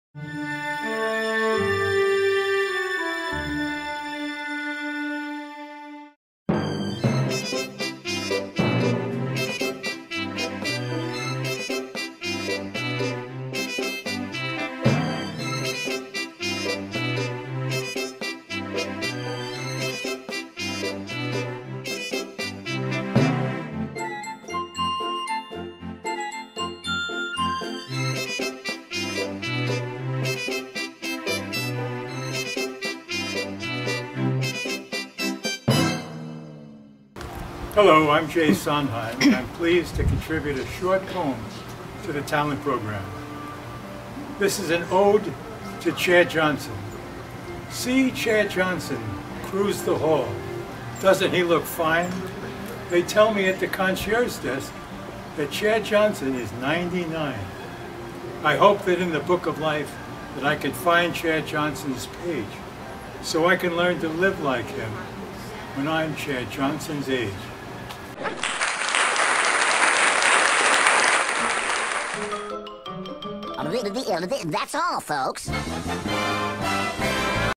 Hello, I'm Jay Sondheim, and I'm pleased to contribute a short poem to the talent program. This is an ode to Chad Johnson. See Chad Johnson cruise the hall. Doesn't he look fine? They tell me at the concierge desk that Chad Johnson is 99. I hope that in the book of life that I can find Chad Johnson's page so I can learn to live like him when I'm Chad Johnson's age. That's all, folks.